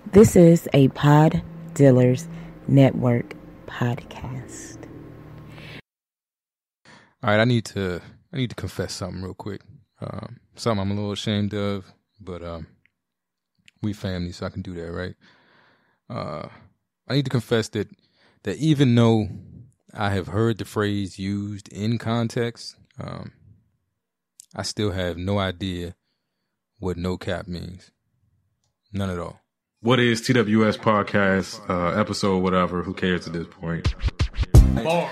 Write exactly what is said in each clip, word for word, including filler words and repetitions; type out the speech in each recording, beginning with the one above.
This is a Pod Dealers Network podcast. All right, I need to I need to confess something real quick. Um, something I'm a little ashamed of, but um, we family, so I can do that, right? Uh, I need to confess that that even though I have heard the phrase used in context, um, I still have no idea what no cap means. None at all. What is T W S podcast, uh, episode, whatever, who cares at this point? Bar.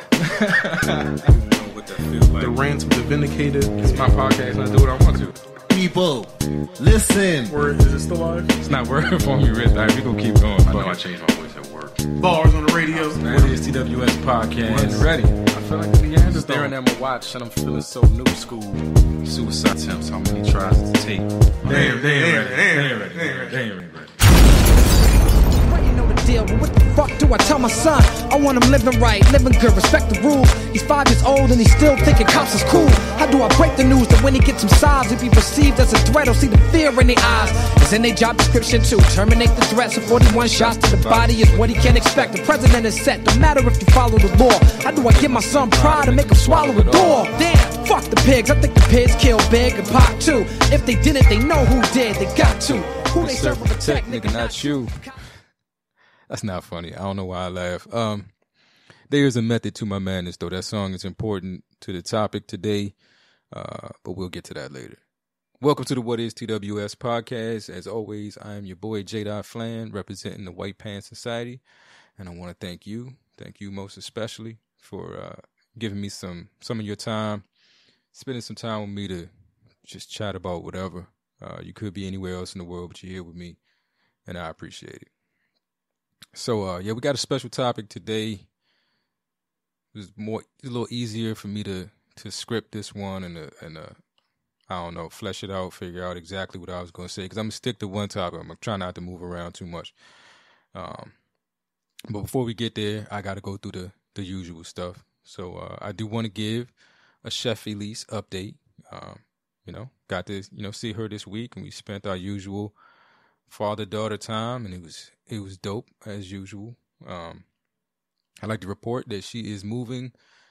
The rant of the vindicated. It's my podcast and I do what I want to. People, listen. Word, is it still live? It's not working for me, Rich. All right, we gonna keep going. I know I changed my voice at work. Bars on the radio. What is T W S podcast? One's ready. I feel like the I'm staring at my watch and I'm feeling so new school. Suicide attempts, how many tries to take? Damn, damn, damn, damn, damn, damn. Deal, but what the fuck do I tell my son? I want him living right, living good, respect the rules. He's five years old and he's still thinking cops is cool. How do I break the news that when he gets some sides, he'll be perceived as a threat or see the fear in their eyes? It's in their job description to terminate the threats of forty-one shots to the body is what he can expect. The president is set, no matter if you follow the law. How do I give my son pride and make him swallow a door? Damn, fuck the pigs, I think the pigs killed Big and Pac too. If they didn't, they know who did, they got to. Who they serve and protect, nigga, not you. That's not funny. I don't know why I laugh. Um, there is a method to my madness, though. That song is important to the topic today, uh, but we'll get to that later. Welcome to the What is T W S podcast. As always, I am your boy, J. Flan, representing the White Pants Society, and I want to thank you, thank you most especially for uh, giving me some some of your time, spending some time with me to just chat about whatever. Uh, you could be anywhere else in the world, but you're here with me, and I appreciate it. So, uh, yeah, we got a special topic today. It was more, a little easier for me to, to script this one and, uh, and uh, I don't know, flesh it out, figure out exactly what I was going to say. Because I'm going to stick to one topic. I'm going to try not to move around too much. Um, but before we get there, I got to go through the, the usual stuff. So, uh, I do want to give a Chef Elise update. Um, you know, got to, you know, see her this week, and we spent our usual father-daughter time, and it was it was dope as usual. Um, I like to report that she is moving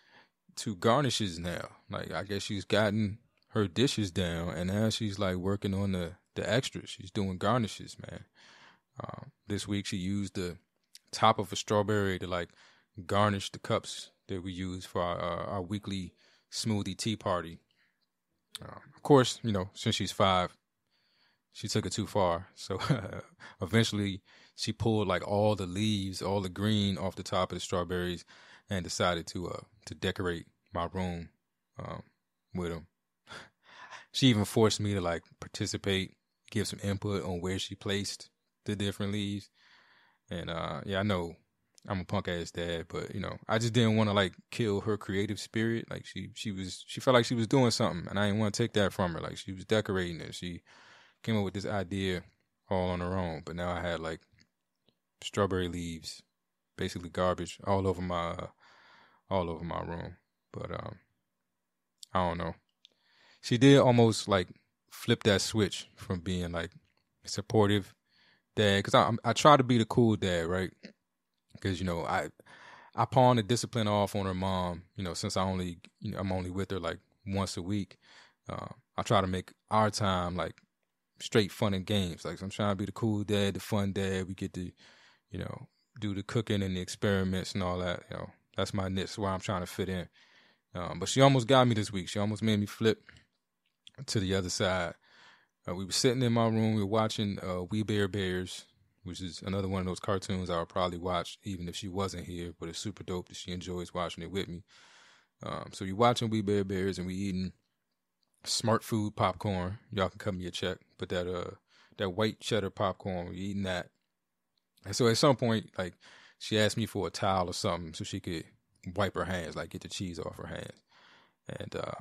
to garnishes now. Like, I guess she's gotten her dishes down, and now she's like working on the the extras. She's doing garnishes, man. Um, this week she used the top of a strawberry to like garnish the cups that we use for our, our, our weekly smoothie tea party. Um, of course, you know, since she's five, she took it too far. So eventually she pulled like all the leaves, all the green off the top of the strawberries and decided to uh to decorate my room um, with them. She even forced me to like participate, give some input on where she placed the different leaves. And uh, yeah, I know I'm a punk ass dad, but you know, I just didn't want to like kill her creative spirit. Like she, she was, she felt like she was doing something, and I didn't want to take that from her. Like she was decorating it. She came up with this idea all on her own, but now I had like strawberry leaves, basically garbage all over my, uh, all over my room. But um, I don't know. She did almost like flip that switch from being like a supportive dad, because I I try to be the cool dad, right? Because you know I I pawn the discipline off on her mom. You know, since I only you know I'm only with her like once a week. Uh, I try to make our time like straight fun and games. Like, so I'm trying to be the cool dad, the fun dad. We get to, you know, do the cooking and the experiments and all that. You know, that's my niche, where I'm trying to fit in. Um, but she almost got me this week. She almost made me flip to the other side. Uh, we were sitting in my room. We were watching uh, We Bare Bears, which is another one of those cartoons I would probably watch even if she wasn't here. But it's super dope that she enjoys watching it with me. Um, so you're watching We Bare Bears, and we eating smart food popcorn. Y'all can cut me a check. But that uh that white cheddar popcorn, we eating that. And so at some point, like, she asked me for a towel or something so she could wipe her hands, like get the cheese off her hands. And uh,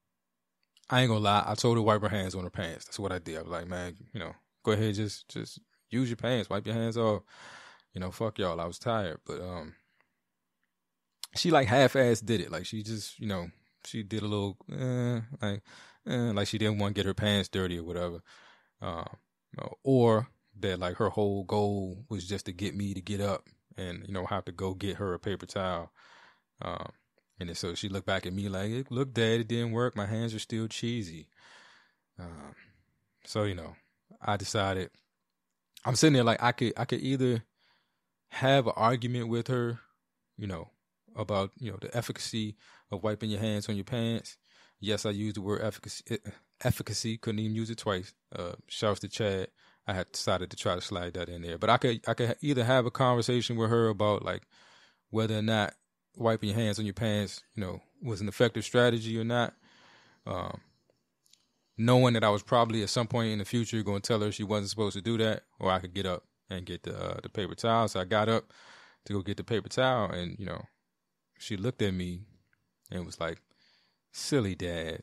I ain't gonna lie, I told her to wipe her hands on her pants. That's what I did. I was like, man, you know, go ahead, just just use your pants, wipe your hands off. You know, fuck y'all. I was tired, but um, she like half-ass did it. Like she just, you know, she did a little eh, like eh, like she didn't want to get her pants dirty or whatever. Uh, or that like her whole goal was just to get me to get up and, you know, have to go get her a paper towel. Um, and then so she looked back at me like, look, Dad, it didn't work. My hands are still cheesy. Um, so, you know, I decided I'm sitting there like I could, I could either have an argument with her, you know, about, you know, the efficacy of wiping your hands on your pants. Yes, I used the word efficacy, efficacy, couldn't even use it twice. Uh, shouts to Chad. I had decided to try to slide that in there, but I could, I could either have a conversation with her about like whether or not wiping your hands on your pants, you know, was an effective strategy or not. Um, knowing that I was probably at some point in the future going to tell her she wasn't supposed to do that, or I could get up and get the uh, the paper towel. So I got up to go get the paper towel, and, you know, she looked at me and was like, silly, Dad.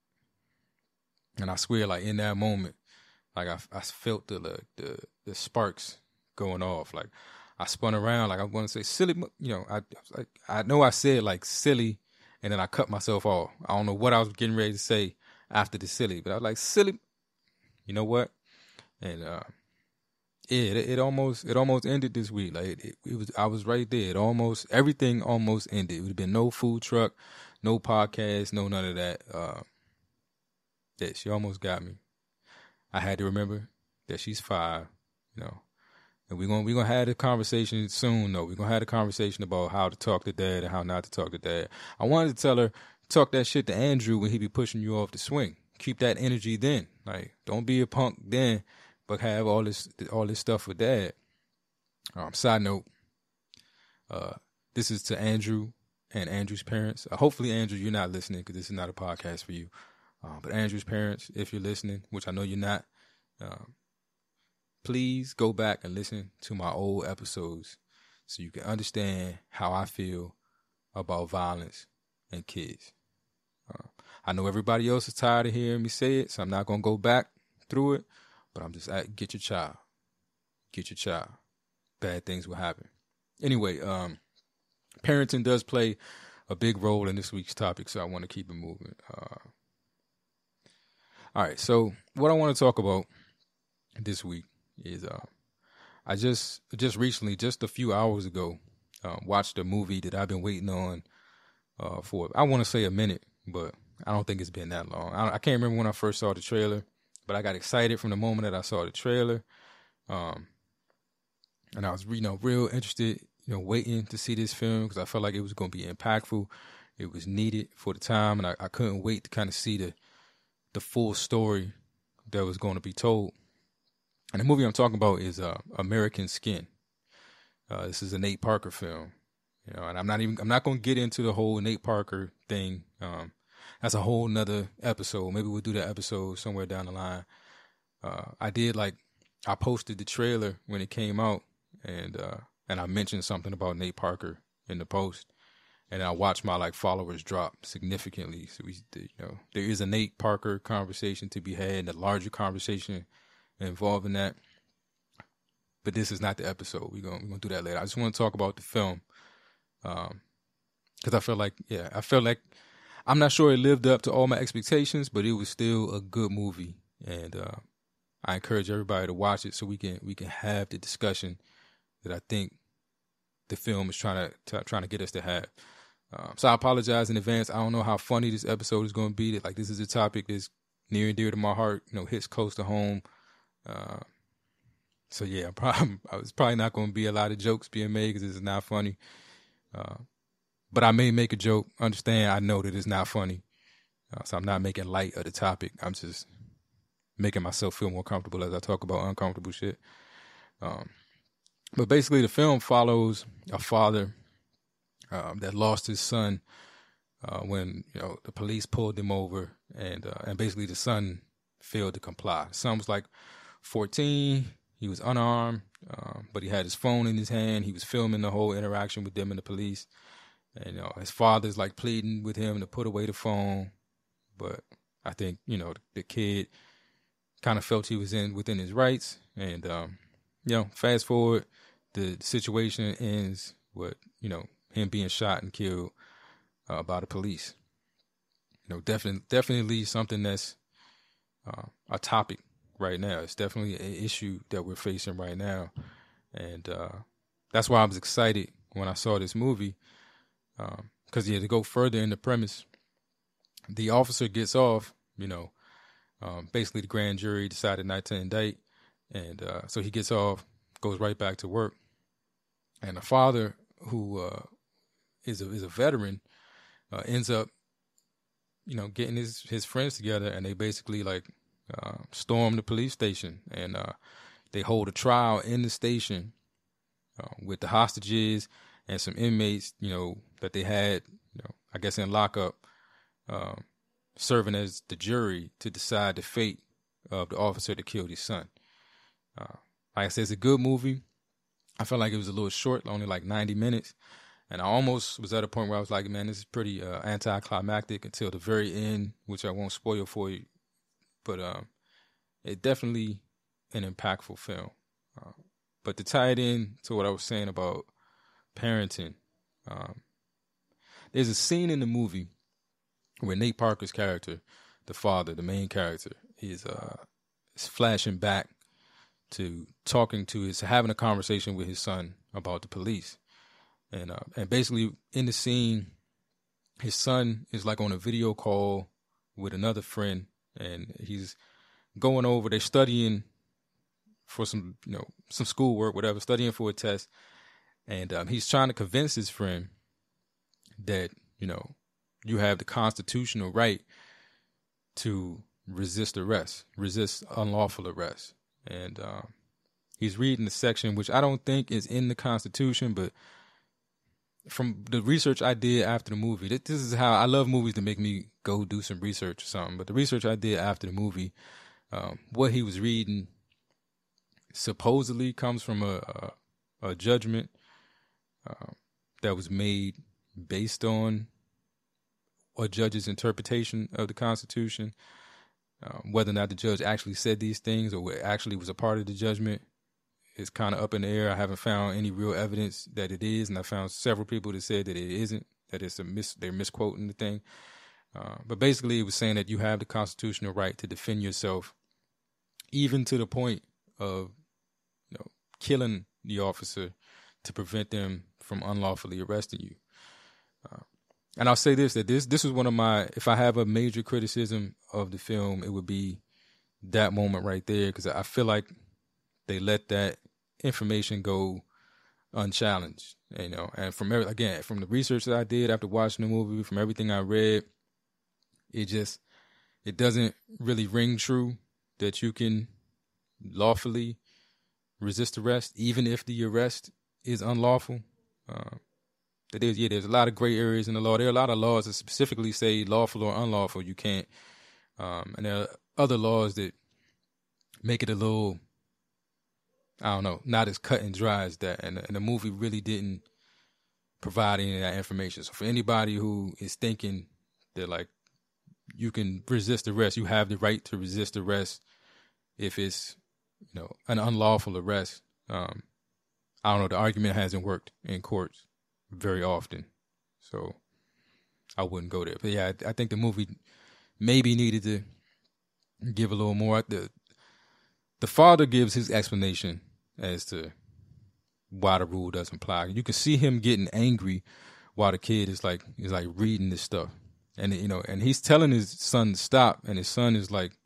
And I swear, like, in that moment, like, I, I felt the, the the sparks going off. Like, I spun around, like, I want to say, silly, you know, I, I I know I said, like, silly, and then I cut myself off. I don't know what I was getting ready to say after the silly, but I was like, silly, you know what? And, uh, yeah, it, it almost, it almost ended this week. Like, it, it, it was, I was right there. It almost, everything almost ended. It would have been no food truck, no podcast, no none of that. Uh, yeah, she almost got me. I had to remember that she's five, you know, and we're gonna we're gonna have a conversation soon. Though we're gonna have a conversation about how to talk to Dad and how not to talk to Dad. I wanted to tell her, talk that shit to Andrew when he be pushing you off the swing. Keep that energy then. Like, don't be a punk then, but have all this all this stuff with Dad. Um, side note, uh, this is to Andrew and Andrew's parents. Uh, hopefully, Andrew, you're not listening because this is not a podcast for you. Uh, but Andrew's parents, if you're listening, which I know you're not, um, please go back and listen to my old episodes so you can understand how I feel about violence and kids. Uh, I know everybody else is tired of hearing me say it, so I'm not going to go back through it, but I'm just at, get your child. Get your child. Bad things will happen. Anyway, um, parenting does play a big role in this week's topic, so I want to keep it moving. Uh, all right, so what I want to talk about this week is uh, I just just recently, just a few hours ago, uh, watched a movie that I've been waiting on uh, for, I want to say a minute, but I don't think it's been that long. I, I can't remember when I first saw the trailer, but I got excited from the moment that I saw the trailer. Um, and I was, you know, real interested, you know, waiting to see this film because I felt like it was going to be impactful. It was needed for the time, and I, I couldn't wait to kind of see the the full story that was going to be told. And the movie I'm talking about is uh, American Skin. Uh, this is a Nate Parker film, you know, and I'm not even I'm not going to get into the whole Nate Parker thing. Um, that's a whole nother episode. Maybe we'll do that episode somewhere down the line. Uh, I did like I posted the trailer when it came out, and uh, and I mentioned something about Nate Parker in the post. And I watched my like followers drop significantly. So we, you know, there is a Nate Parker conversation to be had, and a larger conversation involving that. But this is not the episode. We're gonna we're gonna do that later. I just want to talk about the film, um, because I feel like yeah, I felt like I'm not sure it lived up to all my expectations, but it was still a good movie, and uh, I encourage everybody to watch it so we can we can have the discussion that I think the film is trying to trying to get us to have. Um, so I apologize in advance. I don't know how funny this episode is going to be. Like, this is a topic that's near and dear to my heart, you know, hits close to home. Uh, so yeah, I'm probably, it's probably not going to be a lot of jokes being made because it's not funny. Uh, but I may make a joke. Understand, I know that it's not funny. Uh, so I'm not making light of the topic. I'm just making myself feel more comfortable as I talk about uncomfortable shit. Um, but basically the film follows a father Um, that lost his son uh, when, you know, the police pulled him over, and uh, and basically the son failed to comply. The son was like fourteen. He was unarmed, um, but he had his phone in his hand. He was filming the whole interaction with them and the police. And, you know, his father's like pleading with him to put away the phone. But I think, you know, the, the kid kind of felt he was in within his rights. And, um, you know, fast forward, the situation ends with, you know, him being shot and killed uh, by the police. You know, definitely, definitely something that's uh, a topic right now. It's definitely an issue that we're facing right now. And uh, that's why I was excited when I saw this movie. Because, um, yeah, to go further in the premise, the officer gets off, you know, um, basically the grand jury decided not to indict. And uh, so he gets off, goes right back to work. And the father, who uh, is, a, is a veteran, uh, ends up, you know, getting his, his friends together, and they basically, like, uh, storm the police station. And uh, they hold a trial in the station uh, with the hostages and some inmates, you know, that they had, you know, I guess in lockup, um, serving as the jury to decide the fate of the officer that killed his son. Uh, like I said, it's a good movie. I felt like it was a little short, only like ninety minutes. And I almost was at a point where I was like, man, this is pretty uh, anticlimactic until the very end, which I won't spoil for you. But um, it definitely an impactful film. Uh, but to tie it in to what I was saying about parenting, um, there's a scene in the movie where Nate Parker's character, the father, the main character, is uh, is flashing back to talking to his, having a conversation with his son about the police. And uh, and basically in the scene, his son is like on a video call with another friend, and he's going over, they're studying for some, you know, some schoolwork, whatever, studying for a test. And um, he's trying to convince his friend that, you know, you have the constitutional right to resist arrest, resist unlawful arrest. And um, he's reading the section, which I don't think is in the Constitution, but from the research I did after the movie, this is how I love movies to make me go do some research or something. But the research I did after the movie, um, what he was reading supposedly comes from a, a, a judgment uh, that was made based on a judge's interpretation of the Constitution. Uh, whether or not the judge actually said these things or what actually was a part of the judgment is kind of up in the air. I haven't found any real evidence that it is, and I found several people that said that it isn't, that it's a mis- they're misquoting the thing. Uh, but basically, it was saying that you have the constitutional right to defend yourself, even to the point of, you know, killing the officer to prevent them from unlawfully arresting you. Uh, and I'll say this, that this this was one of my, if I have a major criticism of the film, it would be that moment right there, because I feel like they let that information go unchallenged, you know. And from every, again, from the research that I did after watching the movie, from everything I read, it just, it doesn't really ring true that you can lawfully resist arrest, even if the arrest is unlawful. Uh, that is, yeah, there's a lot of gray areas in the law. There are a lot of laws that specifically say lawful or unlawful. You can't, um, and there are other laws that make it a little, I don't know, not as cut and dry as that. And, and the movie really didn't provide any of that information. So for anybody who is thinking that, like, you can resist arrest, you have the right to resist arrest if it's, you know, an unlawful arrest. Um, I don't know, the argument hasn't worked in courts very often. So I wouldn't go there. But yeah, I, I think the movie maybe needed to give a little more. The, the father gives his explanation as to why the rule doesn't apply. You can see him getting angry while the kid is like is like reading this stuff, and you know, and he's telling his son to stop, and his son is like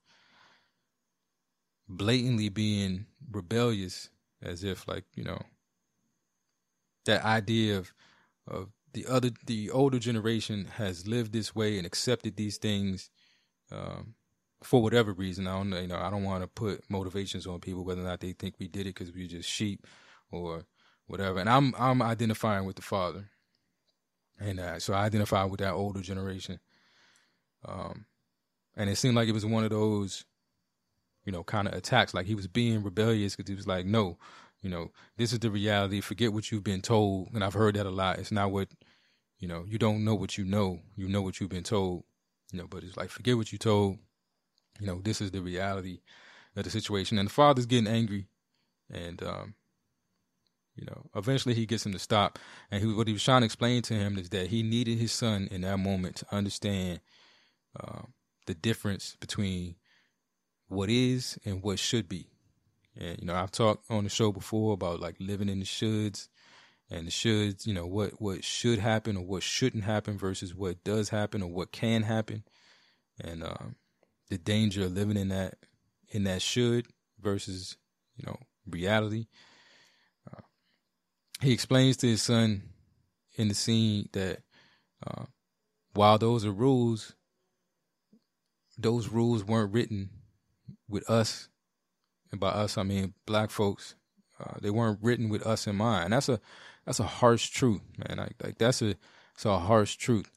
blatantly being rebellious, as if, like, you know, that idea of of the other the older generation has lived this way and accepted these things. Um, For whatever reason, I don't know, you know, I don't want to put motivations on people, whether or not they think we did it because we were just sheep or whatever. And I'm I'm identifying with the father, and uh, so I identify with that older generation. Um, and it seemed like it was one of those, you know, kind of attacks. Like he was being rebellious because he was like, no, you know, this is the reality. Forget what you've been told. And I've heard that a lot. It's not what, you know, you don't know what you know. You know what you've been told. You know, but it's like, forget what you told. You know, this is the reality of the situation. And the father's getting angry. And, um, you know, eventually he gets him to stop. And he, what he was trying to explain to him is that he needed his son in that moment to understand uh, the difference between what is and what should be. And, you know, I've talked on the show before about like living in the shoulds and the shoulds, you know, what, what should happen or what shouldn't happen versus what does happen or what can happen. And um, the danger of living in that, in that should versus, you know, reality. Uh, he explains to his son in the scene that uh, while those are rules, those rules weren't written with us, and by us I mean black folks. Uh, they weren't written with us in mind. And that's a that's a harsh truth, man. Like, like that's a it's a harsh truth.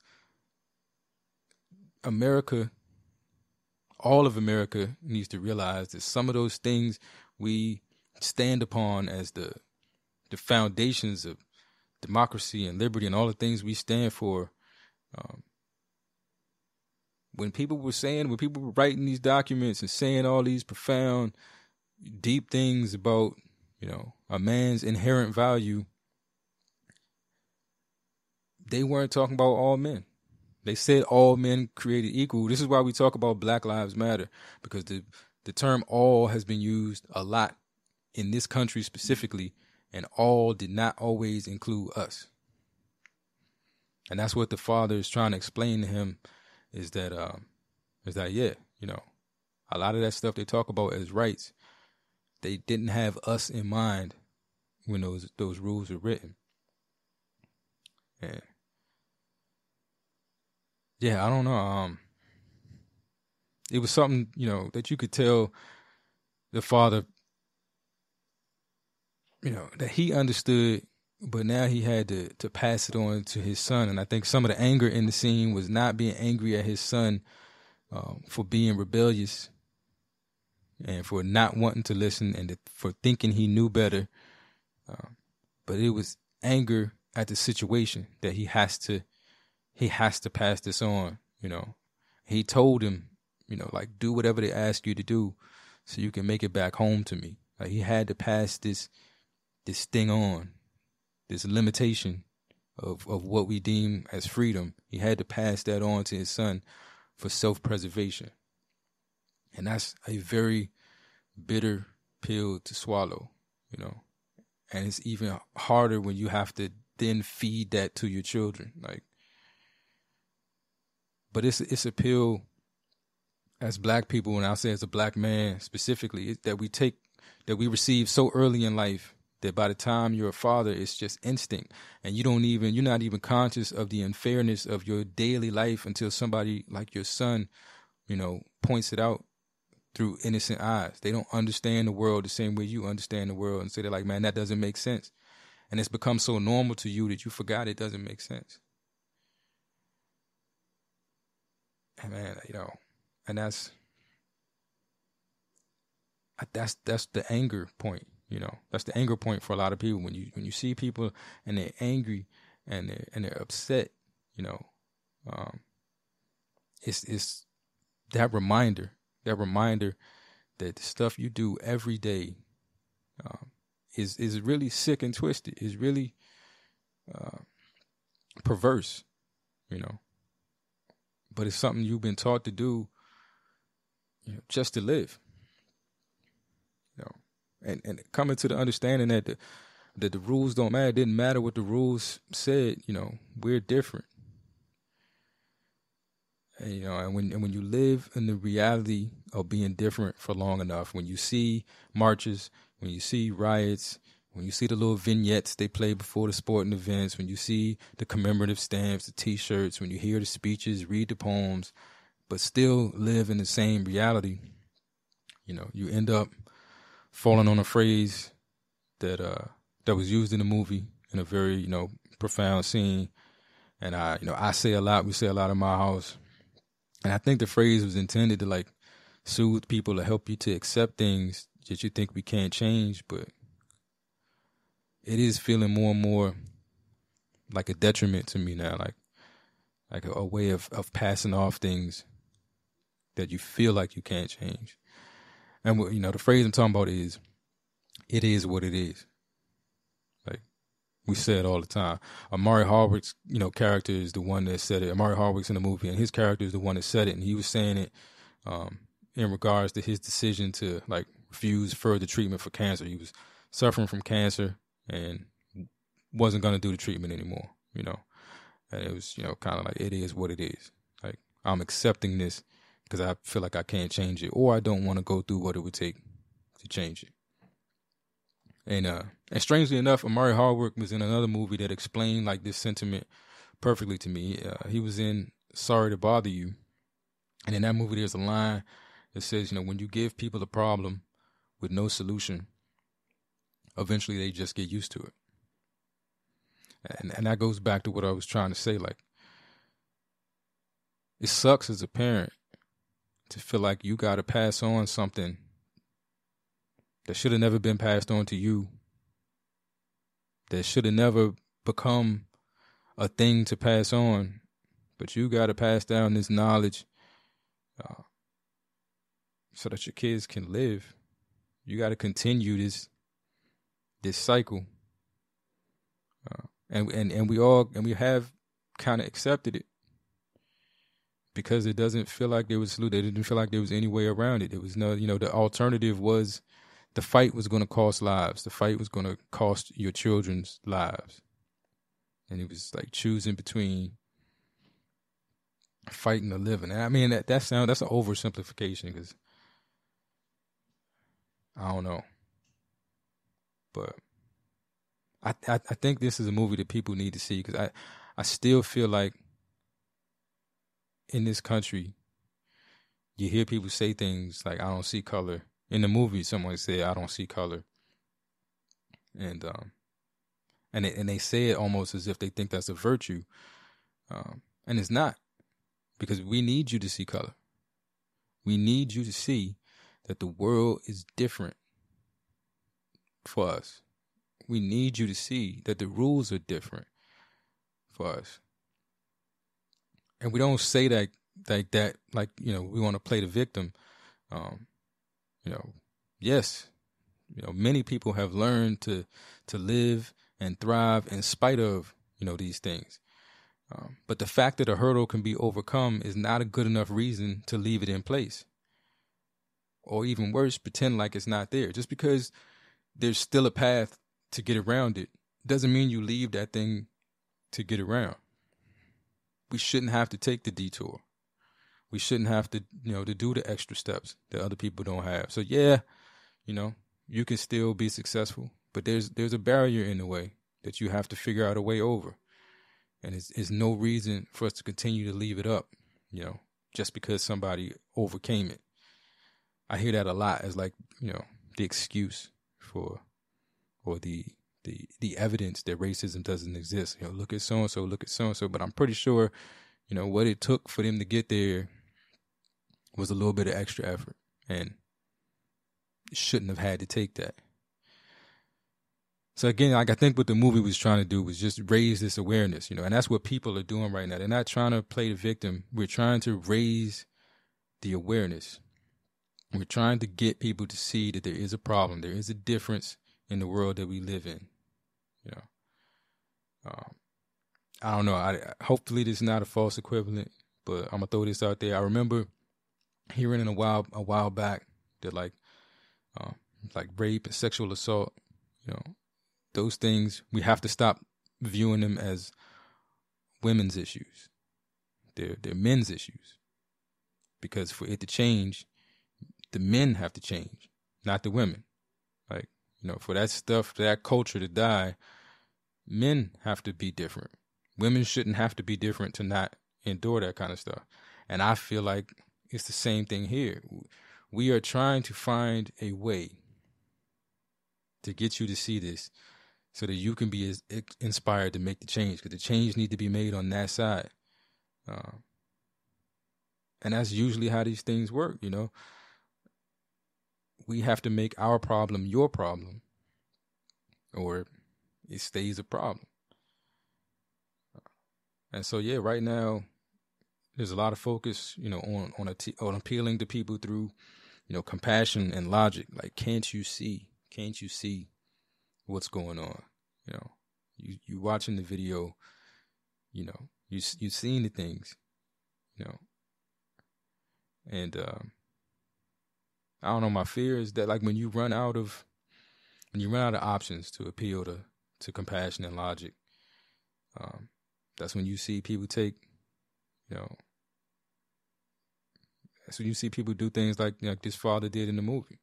America, all of America needs to realize that some of those things we stand upon as the the foundations of democracy and liberty and all the things we stand for. Um, when people were saying, when people were writing these documents and saying all these profound, deep things about, you know, a man's inherent value, they weren't talking about all men. They said all men created equal. This is why we talk about Black Lives Matter, because the, the term all has been used a lot in this country specifically, and all did not always include us. And that's what the father is trying to explain to him, is that, um, is that, yeah, you know, a lot of that stuff they talk about as rights, they didn't have us in mind when those, those rules were written. And yeah, I don't know. Um, it was something, you know, that you could tell the father, you know, that he understood, but now he had to, to pass it on to his son. And I think some of the anger in the scene was not being angry at his son um, for being rebellious and for not wanting to listen and for thinking he knew better. Uh, but it was anger at the situation that he has to, he has to pass this on, you know. He told him, you know, like, do whatever they ask you to do so you can make it back home to me. Like, he had to pass this, this thing on. This limitation of, of what we deem as freedom. He had to pass that on to his son for self-preservation. And that's a very bitter pill to swallow, you know. And it's even harder when you have to then feed that to your children. Like, but it's, it's a pill as black people, and I'll say as a black man specifically, that we take, that we receive so early in life, that by the time you're a father, it's just instinct. And you don't even, you're not even conscious of the unfairness of your daily life until somebody like your son, you know, points it out through innocent eyes. They don't understand the world the same way you understand the world, and say, they're like, man, that doesn't make sense. And it's become so normal to you that you forgot it doesn't make sense. And man, you know, and that's, that's, that's the anger point. You know, that's the anger point for a lot of people. When you when you see people and they're angry and they're and they're upset, you know, um, it's it's that reminder, that reminder that the stuff you do every day um, is is really sick and twisted. Is really uh, perverse, you know. But it's something you've been taught to do, you know, just to live. You know. And and coming to the understanding that the that the rules don't matter. It didn't matter what the rules said. You know, we're different. And, you know, and when and when you live in the reality of being different for long enough, when you see marches, when you see riots, when you see the little vignettes they play before the sporting events, when you see the commemorative stamps, the T-shirts, when you hear the speeches, read the poems, but still live in the same reality, you know, you end up falling on a phrase that uh that was used in the movie in a very, you know, profound scene. And I, you know, I say a lot, we say a lot in my house. And I think the phrase was intended to like soothe people, to help you to accept things that you think we can't change, but it is feeling more and more like a detriment to me now, like like a, a way of, of passing off things that you feel like you can't change. And, you know, the phrase I'm talking about is, it is what it is. Like, we say it all the time. Amari Hardwick's, you know, character is the one that said it. Amari Hardwick's in the movie, and his character is the one that said it. And he was saying it um, in regards to his decision to like refuse further treatment for cancer. He was suffering from cancer and wasn't going to do the treatment anymore, you know. And it was, you know, kind of like, it is what it is. Like, I'm accepting this because I feel like I can't change it, or I don't want to go through what it would take to change it. And uh, and strangely enough, Amari Hardwick was in another movie that explained like this sentiment perfectly to me. Uh, he was in Sorry to Bother You. And in that movie, there's a line that says, you know, when you give people a problem with no solution, eventually they just get used to it. And and that goes back to what I was trying to say. Like, it sucks as a parent to feel like you got to pass on something that should have never been passed on to you, that should have never become a thing to pass on, but you got to pass down this knowledge uh, so that your kids can live. You got to continue this this cycle, uh, and and and we all and we have kind of accepted it because it doesn't feel like there was it didn't feel like there was any way around it. There was no, you know, the alternative was the fight was going to cost lives. The fight was going to cost your children's lives, and it was like choosing between fighting or living. And I mean, that that sound that's an oversimplification because I don't know, but I, I I think this is a movie that people need to see because I I still feel like in this country you hear people say things like I don't see color. In the movie, someone said I don't see color, and um and they, and they say it almost as if they think that's a virtue, um, and it's not. Because we need you to see color. We need you to see that the world is different for us. We need you to see that the rules are different for us. And we don't say that like that, like, you know, we want to play the victim. Um, you know, yes, you know, many people have learned to to live and thrive in spite of, you know, these things. Um, but the fact that a hurdle can be overcome is not a good enough reason to leave it in place. Or even worse, pretend like it's not there. Just because there's still a path to get around it doesn't mean you leave that thing to get around. We shouldn't have to take the detour. We shouldn't have to, you know, to do the extra steps that other people don't have. So yeah, you know, you can still be successful, but there's there's a barrier in the way that you have to figure out a way over. And it's, it's no reason for us to continue to leave it up, you know, just because somebody overcame it. I hear that a lot as like, you know, the excuse for, or the the the evidence that racism doesn't exist. You know, look at so-and-so, look at so-and-so. But I'm pretty sure, you know, what it took for them to get there was a little bit of extra effort. And shouldn't have had to take that. So again, like I think what the movie was trying to do was just raise this awareness, you know, and that's what people are doing right now. They're not trying to play the victim. We're trying to raise the awareness. We're trying to get people to see that there is a problem. There is a difference in the world that we live in, you know. Um, I don't know. I, hopefully this is not a false equivalent, but I'm gonna throw this out there. I remember hearing in a while a while back that like, um, like rape and sexual assault, you know. Those things, we have to stop viewing them as women's issues. They're, they're men's issues. Because for it to change, the men have to change, not the women. Like, you know, for that stuff, for that culture to die, men have to be different. Women shouldn't have to be different to not endure that kind of stuff. And I feel like it's the same thing here. We are trying to find a way to get you to see this, so that you can be as inspired to make the change, because the change needs to be made on that side. Uh, and that's usually how these things work, you know. We have to make our problem your problem, or it stays a problem. And so, yeah, right now, there's a lot of focus, you know, on on, a t- on appealing to people through, you know, compassion and logic. Like, can't you see? Can't you see what's going on? You know, you you watching the video, you know, you you seeing the things, you know, and um, I don't know. My fear is that like when you run out of when you run out of options to appeal to to compassion and logic, um, that's when you see people take, you know, that's when you see people do things like like this father did in the movie.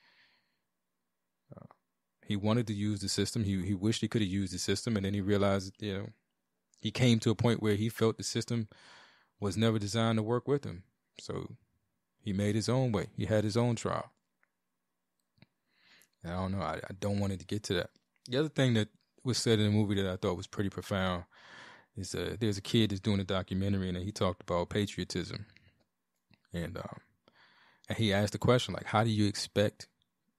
Uh, he wanted to use the system. He he wished he could have used the system, and then he realized, you know, he came to a point where he felt the system was never designed to work with him. So he made his own way. He had his own trial. And I don't know. I, I don't want it to get to that. The other thing that was said in the movie that I thought was pretty profound is uh, there's a kid that's doing a documentary, and he talked about patriotism. And um, and he asked the question, like, how do you expect,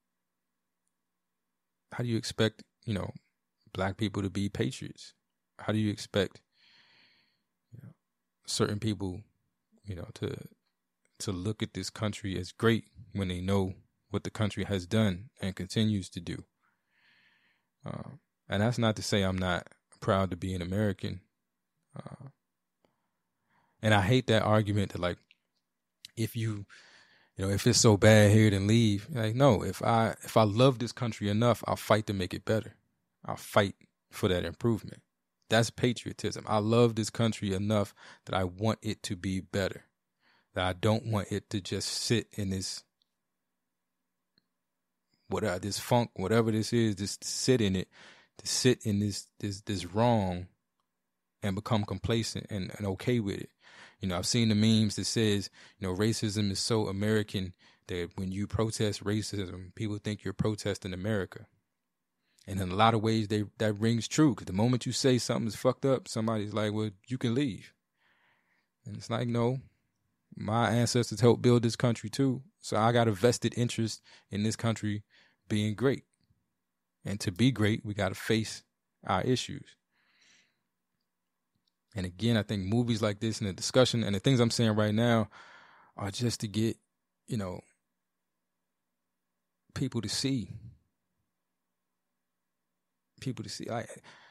how do you expect, you know, black people to be patriots? How do you expect, you know, certain people, you know, to to look at this country as great when they know what the country has done and continues to do? Uh, and that's not to say I'm not proud to be an American. Uh, and I hate that argument that, like, if you, you know, if it's so bad here, then leave. Like, no, if I if I love this country enough, I'll fight to make it better. I'll fight for that improvement. That's patriotism. I love this country enough that I want it to be better. That I don't want it to just sit in this, whatever, this funk, whatever this is, just sit in it, to sit in this this this wrong and become complacent and, and okay with it. You know, I've seen the memes that says, you know, racism is so American that when you protest racism, people think you're protesting America. And in a lot of ways, they that rings true, because the moment you say something's fucked up, somebody's like, well, you can leave. And it's like, no, my ancestors helped build this country too. So I got a vested interest in this country being great. And to be great, we got to face our issues. And again, I think movies like this and the discussion and the things I'm saying right now are just to get, you know, people to see. People to see. I,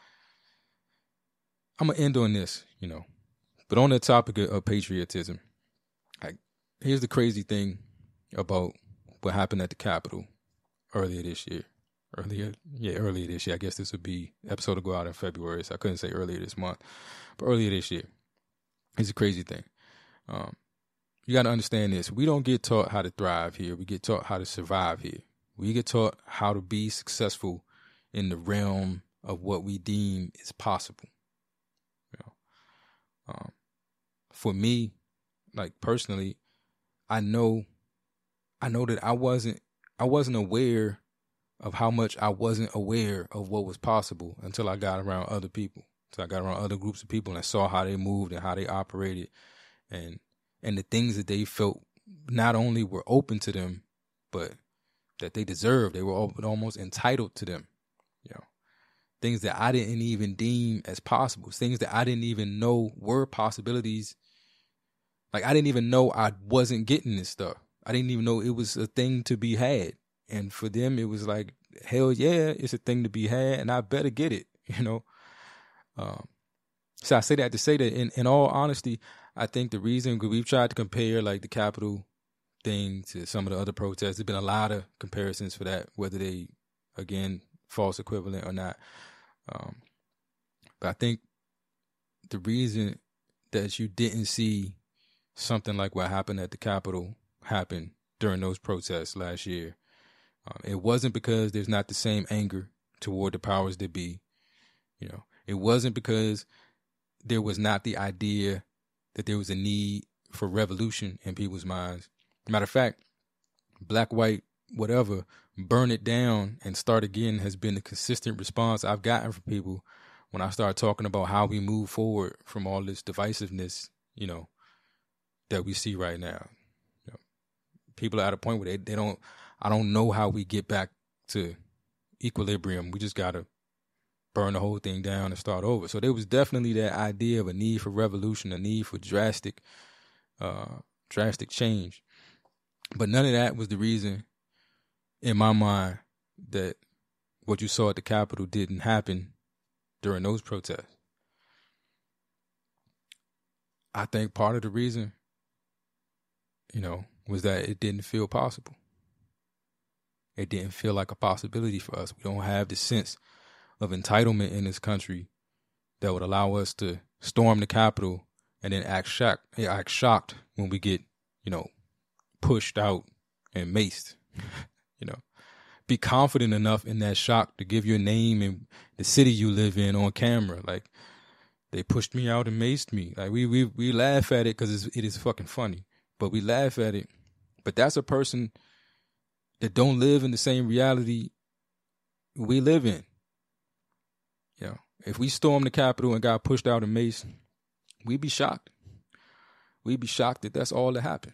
I'm going to end on this, you know. But on the topic of, of patriotism, like, here's the crazy thing about what happened at the Capitol earlier this year. Earlier, yeah, earlier this year. I guess this would be episode to go out in February, so I couldn't say earlier this month. But earlier this year, it's a crazy thing. Um, you got to understand this. We don't get taught how to thrive here. We get taught how to survive here. We get taught how to be successful in the realm of what we deem is possible. You know, um, for me, like personally, I know, I know that I wasn't, I wasn't aware of how much I wasn't aware of what was possible until I got around other people. Until I got around other groups of people and I saw how they moved and how they operated, and and the things that they felt not only were open to them, but that they deserved. They were almost entitled to them. You know, things that I didn't even deem as possible, things that I didn't even know were possibilities. Like, I didn't even know I wasn't getting this stuff. I didn't even know it was a thing to be had. And for them, it was like, hell yeah, it's a thing to be had, and I better get it, you know? Um, so I say that to say that in, in all honesty, I think the reason, because we've tried to compare like the Capitol thing to some of the other protests, there's been a lot of comparisons for that, whether they, again, false equivalent or not. Um, but I think the reason that you didn't see something like what happened at the Capitol happen during those protests last year, Um, it wasn't because there's not the same anger toward the powers that be. You know, it wasn't because there was not the idea that there was a need for revolution in people's minds. Matter of fact, black, white, whatever, burn it down and start again has been the consistent response I've gotten from people when I start talking about how we move forward from all this divisiveness, you know, that we see right now. You know, people are at a point where they, they don't, I don't know how we get back to equilibrium. We just got to burn the whole thing down and start over. So there was definitely that idea of a need for revolution, a need for drastic, uh, drastic change. But none of that was the reason in my mind that what you saw at the Capitol didn't happen during those protests. I think part of the reason, you know, was that it didn't feel possible. it didn't feel like a possibility for us. We don't have the sense of entitlement in this country that would allow us to storm the Capitol and then act shocked, act shocked when we get, you know, pushed out and maced. You know, be confident enough in that shock to give your name and the city you live in on camera. Like, they pushed me out and maced me. Like, we we we laugh at it because it is fucking funny, but we laugh at it. But that's a person that don't live in the same reality we live in. You know, if we stormed the Capitol and got pushed out and maced, we'd be shocked. We'd be shocked that that's all that happened.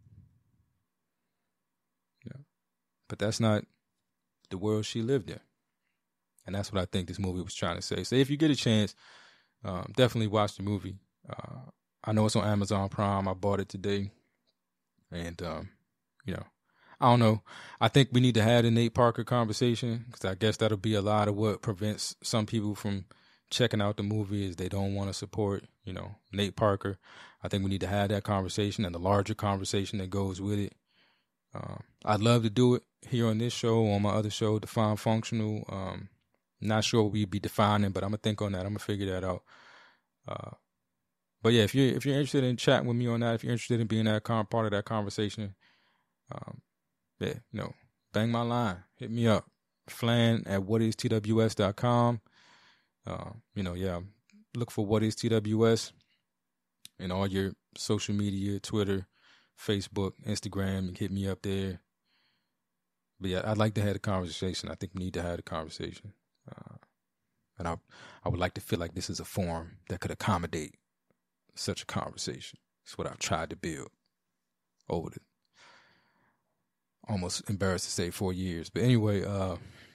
You know, but that's not the world she lived in. And that's what I think this movie was trying to say. So if you get a chance, um, definitely watch the movie. Uh, I know it's on Amazon Prime. I bought it today. And, um, you know, I don't know. I think we need to have the Nate Parker conversation, because I guess that'll be a lot of what prevents some people from checking out the movie is they don't want to support, you know, Nate Parker. I think we need to have that conversation and the larger conversation that goes with it. Um, I'd love to do it here on this show, on my other show, Define Functional. Um, not sure what we'd be defining, but I'm gonna think on that. I'm gonna figure that out. Uh, but yeah, if you're if you're interested in chatting with me on that, if you're interested in being that con- part of that conversation, um, yeah, you know, bang my line, hit me up, Flan at what is T W S dot com. Uh, you know, yeah, look for What is T W S in all your social media, Twitter, Facebook, Instagram, and hit me up there. But yeah, I'd like to have a conversation. I think we need to have a conversation. Uh, and I I would like to feel like this is a forum that could accommodate such a conversation. It's what I've tried to build over the almost embarrassed to say four years. But anyway, uh,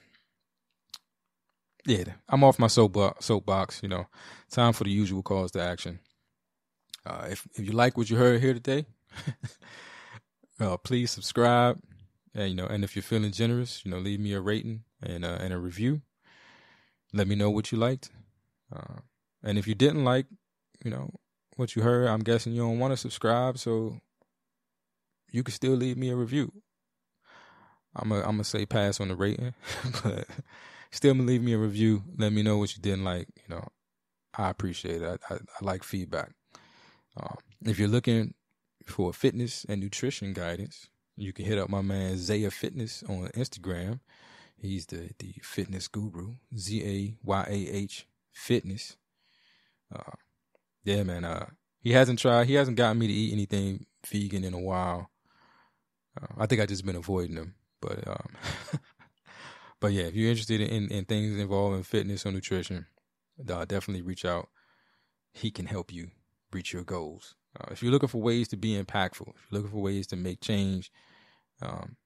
yeah, I'm off my soapbox, soapbox, you know. Time for the usual calls to action. Uh, if, if you like what you heard here today, uh, please subscribe. And, you know, and if you're feeling generous, you know, leave me a rating and, uh, and a review. Let me know what you liked. Uh, and if you didn't like, you know, what you heard, I'm guessing you don't want to subscribe, so you can still leave me a review. I'm a, I'm going to say pass on the rating, but still leave me a review. Let me know what you didn't like. You know, I appreciate it. I, I, I like feedback. Um, if you're looking for fitness and nutrition guidance, you can hit up my man Zaya Fitness on Instagram. He's the, the fitness guru, Z A Y A H Fitness. Uh, yeah, man. Uh, he hasn't tried, he hasn't gotten me to eat anything vegan in a while. Uh, I think I just been avoiding him. But um, but yeah, if you're interested in, in things involving fitness or nutrition, uh, definitely reach out. He can help you reach your goals. Uh, if you're looking for ways to be impactful, if you're looking for ways to make change, um,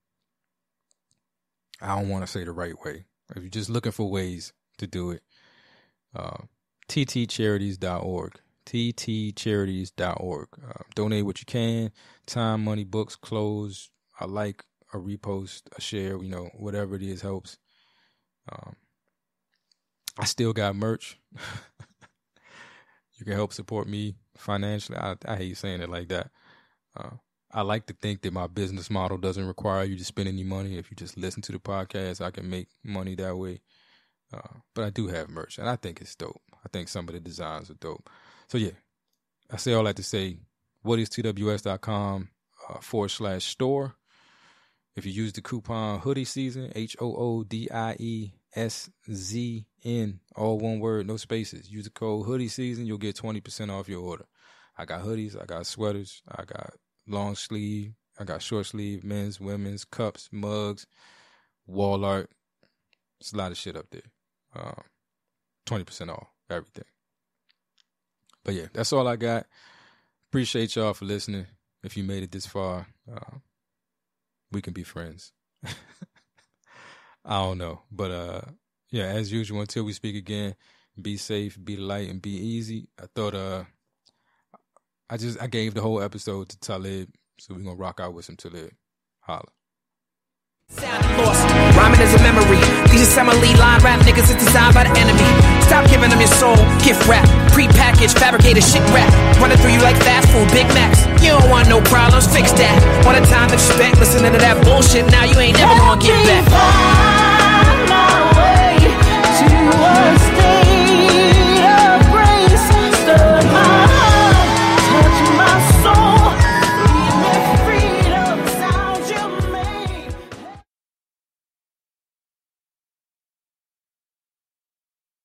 I don't want to say the right way. If you're just looking for ways to do it, uh, T T charities dot org, T T charities dot org. Uh, donate what you can, time, money, books, clothes, a like, a repost, a share, you know, whatever it is helps. Um, I still got merch. You can help support me financially. I, I hate saying it like that. Uh, I like to think that my business model doesn't require you to spend any money. If you just listen to the podcast, I can make money that way. Uh, but I do have merch, and I think it's dope. I think some of the designs are dope. So, yeah, I say all that to say, what is T W S dot com uh, forward slash store. If you use the coupon hoodie season, H O O D I E S Z N, all one word, no spaces. Use the code hoodie season, you'll get twenty percent off your order. I got hoodies, I got sweaters, I got long sleeve, I got short sleeve, men's, women's, cups, mugs, wall art. It's a lot of shit up there. Um, twenty percent off everything. But yeah, that's all I got. Appreciate y'all for listening. If you made it this far, uh, we can be friends. I don't know. But uh, yeah, as usual, until we speak again, be safe, be the light, and be easy. I thought uh, I just I gave the whole episode to Talib, so we're gonna rock out with some Talib. Holla. Sound lost, rhyming is a memory. These assembly line rap niggas is designed by the enemy. Stop giving venom your soul. Gift wrap, pre-packaged, fabricated shit rap. Running through you like fast food, Big Macs. You don't want no problems, fix that. One time to respect, listening to that bullshit. Now you ain't never gonna get back.